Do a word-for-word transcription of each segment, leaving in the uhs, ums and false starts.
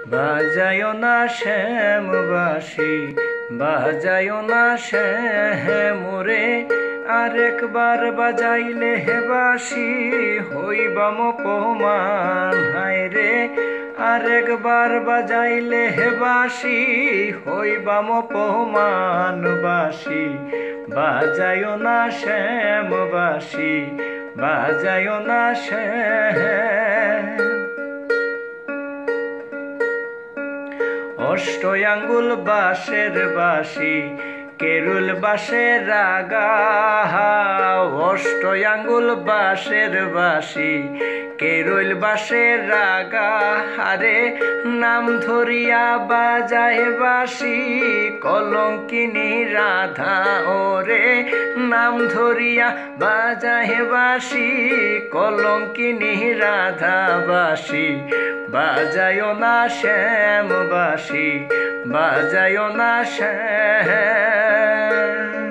বাজায়না শ্যাম বাঁশি, বাজায়না শ্যাম রে, আরেকবার বাজাইলে হে বাঁশি হইবাম অপমান। হায় রে, আরেকবার বাজাইলে হে বাঁশি হইবাম অপমান। বাঁশি বাজায়না শ্যাম বাঁশি, বাজায়না শ্যাম। অষ্ট আঙ্গুল বাঁশের বাঁশি, কেরুল বাঁশের রাগা। অষ্ট আঙ্গুল বাঁশের বাঁশি, কেরুল বাঁশের রাগা। আরে নাম ধরিয়া বাজায় বাঁশি কলঙ্কিনী রাধা। ওরে নাম ধরিয়া বাজায় বাঁশি কলঙ্কিনী রাধা। বাঁশি বাজায়না শ্যাম বাঁশি, বাজায়না শ্যাম।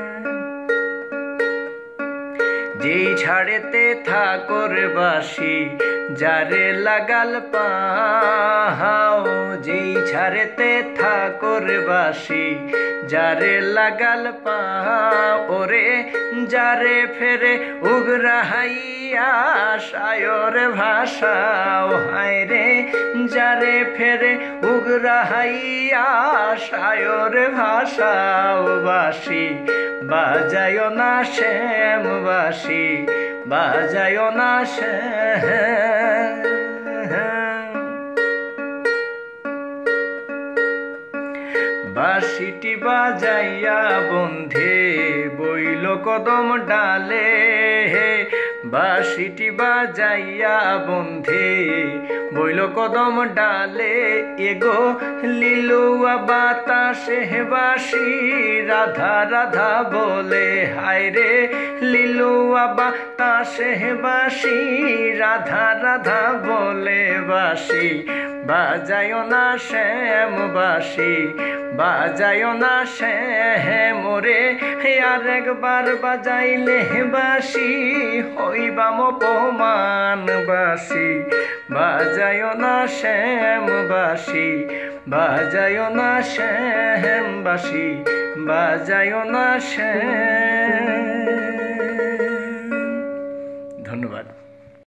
যেই ছাড়েতে থাকর বাঁশি যারে লাগাল পাও। যেই ছাড়েতে থাকর বাঁশি যারে লাগাল পাও। ওরে যারে ফেরে উগরাহাইয়া সায়র ভাষাও। হায় রে, যারে ফেরে উগরাহাইয়া সায়র ভাষাও। বাঁশি বাজায়না শ্যাম বাঁশি, বাজায়না শ্যাম। বাঁশিটি বাজাইয়া বন্ধে বইল কদম ডালে। বাঁশিটি বাজাইয়া বন্ধে বইল কদম ডালে। এগো লিলুয়া বাতাসে বাঁশি রাধা রাধা বলে। হায় রে, লিলুয়া বাতাসে বাঁশি রাধা রাধা বলে। বাঁশি বাজায়না শ্যাম বাঁশি, বাজায়না শ্যাম রে, আরেকবার বাজাইলে বাঁশি হইবাম অপমান। বাঁশি বাজায়না শ্যাম বাঁশি, বাজায়না শ্যাম বাঁশি, বাজায়না শ্যাম। ধন্যবাদ।